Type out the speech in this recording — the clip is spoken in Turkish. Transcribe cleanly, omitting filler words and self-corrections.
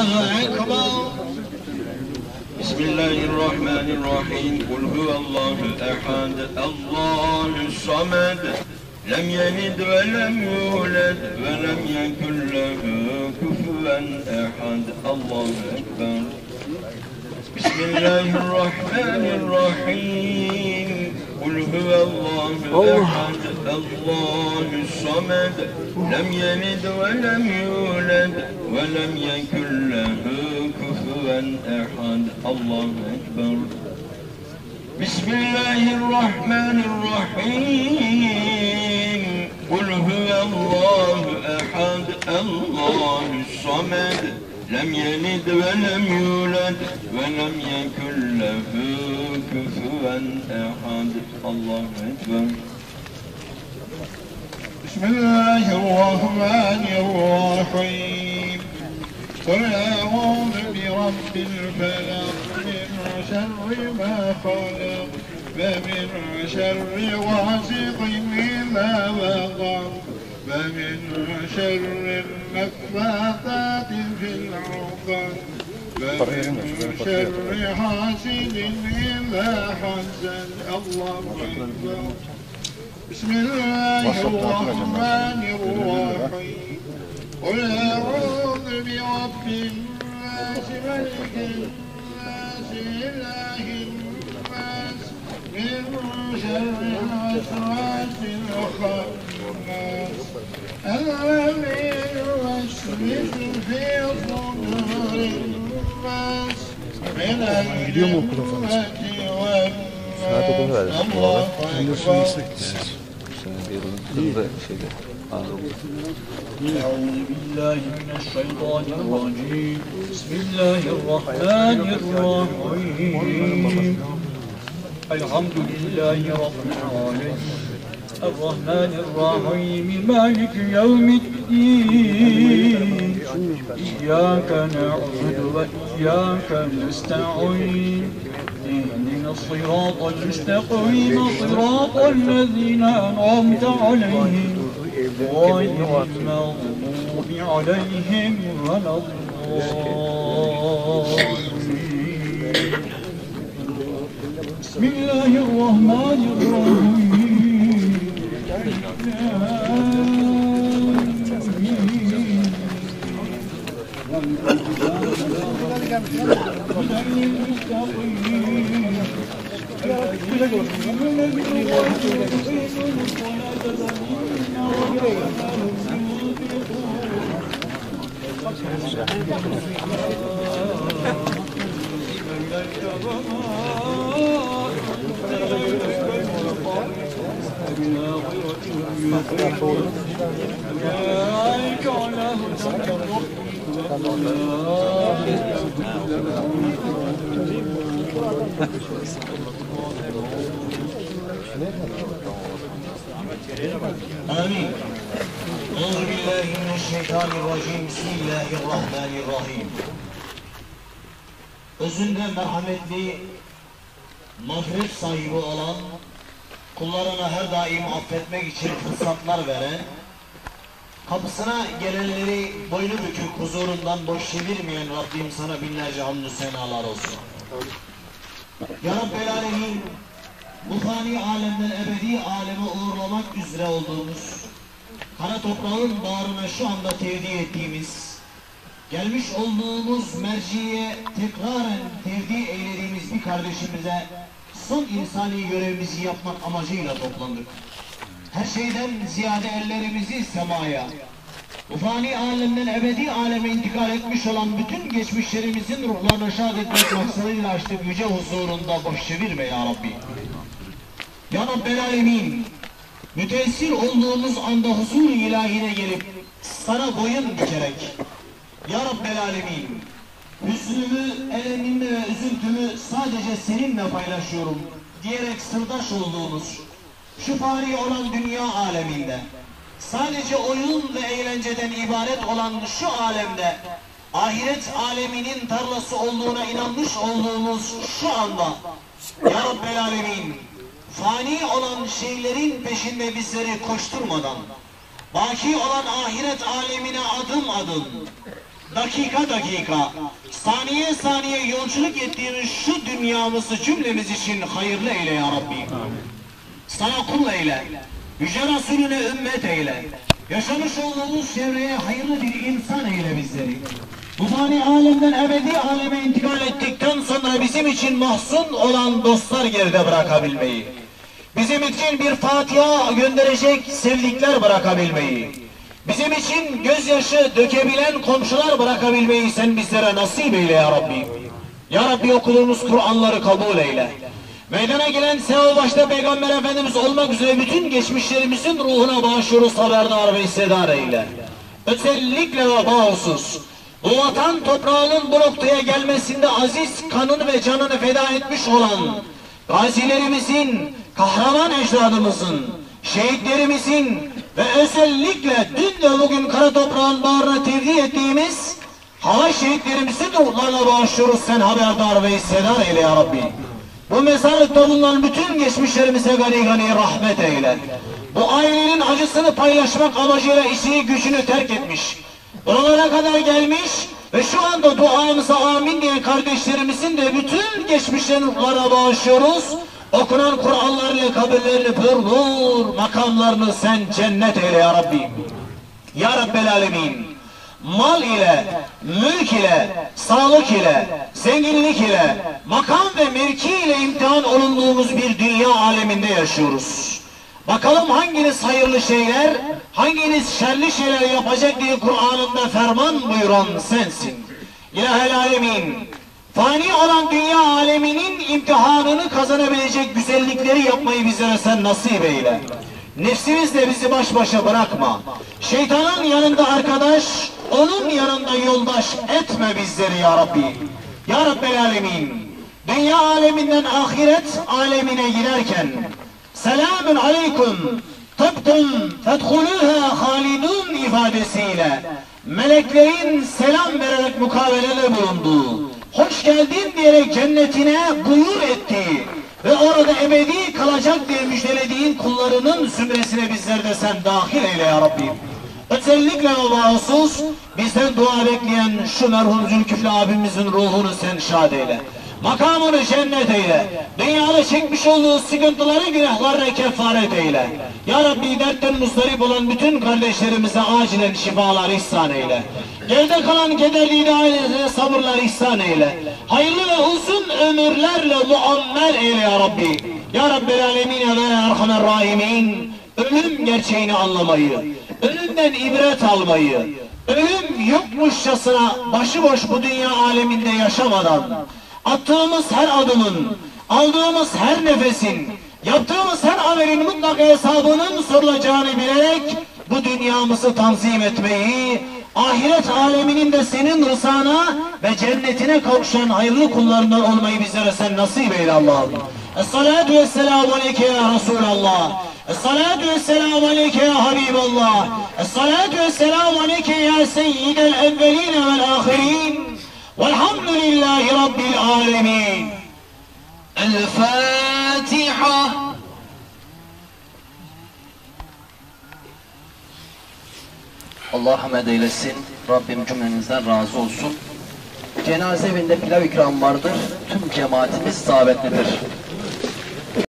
أكبر. بسم الله الرحمن الرحيم. قل هو الله أحد الله الصمد لم يلد ولم يولد ولم يكن له كفوا أحد الله أكبر. بسم الله الرحمن الرحيم. قل هو الله أحد الله الصمد لم يلد ولم يولد ولم يكن له كفوا أحد الله أكبر. بسم الله الرحمن الرحيم. قل هو الله أحد الله الصمد لم يلد ولم يولد ولم يكن له كفوا أحد الله أكبر. بسم الله الرحمن الرحيم. قل أعوذ برب الفلق من شر ما خلق ومن شر غاسق إذا وقب ومن شر النفاثات في العقد ومن شر حاسد إذا حسد الله أكبر. بسم الله الرحمن الرحيم. قل أعوذ برب الناس ملك الناس إله الناس من شر الوسواس الخناس الذي يوسوس في صدور الناس من الجنة والناس الله أكبر. أعوذ بالله من الشيطان الرجيم. بسم الله الرحمن الرحيم. الحمد لله رب العالمين الرحمن الرحيم مالك يوم الدين إياك نعبد وإياك نستعين اهدنا الصراط المستقيم صراط الذين أنعمت عليهم غير المغضوب عليهم ولا الضالين. بسم الله الرحمن الرحيم. آمين. أعوذ بالله من الشيطان الرجيم. بسم الله الرحمن الرحيم. Özünde merhametli, mağfiret sahibi olan, kullarına her daim affetmek için fırsatlar veren, kapısına gelenleri boynu bükük huzurundan boş çevirmeyen Rabbim sana binlerce hamdü senalar olsun. Ya Rabbel Alemin, bu fani alemden ebedi aleme uğurlamak üzere olduğumuz, kara toprağın bağrına şu anda tevdi ettiğimiz, gelmiş olduğumuz merciye tekraren tevdi eylediğimiz bir kardeşimize son insani görevimizi yapmak amacıyla toplandık. Her şeyden ziyade ellerimizi semaya, bu fani alemden ebedi aleme intikal etmiş olan bütün geçmişlerimizin ruhlarına şad etmek maksadıyla açtık yüce huzurunda boş çevirme ya Rabbi. Ya Rabbel Alemin, müteessir olduğumuz anda huzur-u ilahine gelip sana boyun bükerek, Ya Rabbel Alemin, hüznümü, elemimi ve üzüntümü sadece seninle paylaşıyorum diyerek sırdaş olduğumuz şu fani olan dünya aleminde, sadece oyun ve eğlenceden ibaret olan şu alemde, ahiret aleminin tarlası olduğuna inanmış olduğumuz şu anda, Ya Rabbel Alemin, fani olan şeylerin peşinde bizleri koşturmadan, baki olan ahiret alemine adım adım, dakika dakika, saniye saniye yolculuk ettiğimiz şu dünyamızı cümlemiz için hayırlı eyle ya Rabbi. Sana kul eyle, Yüce Resulüne ümmet eyle, yaşamış olduğumuz çevreye hayırlı bir insan eyle bizleri. Bu fani alemden ebedi aleme intikal ettikten sonra bizim için mahzun olan dostlar geride bırakabilmeyi, bizim için bir Fatiha gönderecek sevdikler bırakabilmeyi, bizim için gözyaşı dökebilen komşular bırakabilmeyi sen bizlere nasip eyle ya Rabbi. Ya Rabbi okuduğumuz Kur'anları kabul eyle. Meydana gelen sevap başta Peygamber Efendimiz olmak üzere bütün geçmişlerimizin ruhuna bağışlıyoruz, haberdar ve hissedar eyle. Özellikle ve bağımsız bu vatan toprağının bu noktaya gelmesinde aziz kanını ve canını feda etmiş olan gazilerimizin, kahraman ecdadımızın, şehitlerimizin ve özellikle dün ve bugün kara toprağın bağrına tevdi ettiğimiz hava şehitlerimizin ruhlarına bağışlıyoruz, sen haberdar ve hissedar eyle ya Rabbi. Bu mezarlıkta bulunan bütün geçmişlerimize gani gani rahmet eyle. Bu ailenin acısını paylaşmak amacıyla işini gücünü terk etmiş, oralara kadar gelmiş ve şu anda duamıza amin diyen kardeşlerimizin de bütün geçmişlerini ruhlara bağışlıyoruz. Okunan Kur'anlarla kabirlerini pür nur, makamlarını sen cennet eyle ya Rabbi. Ya Rabbel Alemin, mal ile, mülk ile, sağlık ile, zenginlik ile, makam ve mevki ile imtihan olunduğumuz bir dünya aleminde yaşıyoruz. Bakalım hanginiz hayırlı şeyler, hanginiz şerli şeyler yapacak diye Kur'an'ında ferman buyuran sensin. İlahel Alemin, fani olan dünya aleminin imtihanını kazanabilecek güzellikleri yapmayı bizlere sen nasip eyle. Nefsimizle bizi baş başa bırakma. Şeytanın yanında arkadaş, onun yanında yoldaş etme bizleri ya Rabbi. Ya Rabbel Alemin, dünya aleminden ahiret alemine girerken selamun aleyküm tıbtun fedhulûhâ halidun ifadesiyle meleklerin selam vererek mukabelede bulunduğu, hoş geldin diyerek cennetine buyur ettiği ve orada ebedi kalacak diye müjdelediğin kullarının zümresine bizleri de sen dahil eyle ya Rabbi. Özellikle ve mahsus bizden dua bekleyen şu merhum Zülküflü abimizin ruhunu sen şad eyle. Makamını cennet eyle. Dünyada çekmiş olduğu sıkıntıları, günahlarına kefaret eyle. Ya Rabbi dertten muzdarip olan bütün kardeşlerimize acilen şifalar ihsan eyle. Geride kalan kederli ailesine sabırlar ihsan eyle. Hayırlı ve uzun ömürlerle muammer eyle ya Rabbi. Ya Rabbel Alemine ve Erhamer Rahimin, ölüm gerçeğini anlamayı, ölümden ibret almayı, ölüm yokmuşçasına başıboş bu dünya aleminde yaşamadan, attığımız her adımın, aldığımız her nefesin, yaptığımız her amelin mutlaka hesabının sorulacağını bilerek bu dünyamızı tanzim etmeyi, ahiret aleminin de senin rızana ve cennetine kavuşan hayırlı kullarından olmayı bizlere sen nasip eyle Allah'ım. Es-salatu vesselamu aleyke ya Resulallah. Es-salatu vesselamu aleyke ya Habiballah. Es-salatu vesselamu aleyke ya seyyidel evveline vel ahirin. Velhamdülillahi Rabbil alemin. El-Fatiha. Allah hamd eylesin. Rabbim cümlenizden razı olsun. Cenaze evinde pilav ikram vardır. Tüm cemaatimiz davetlidir.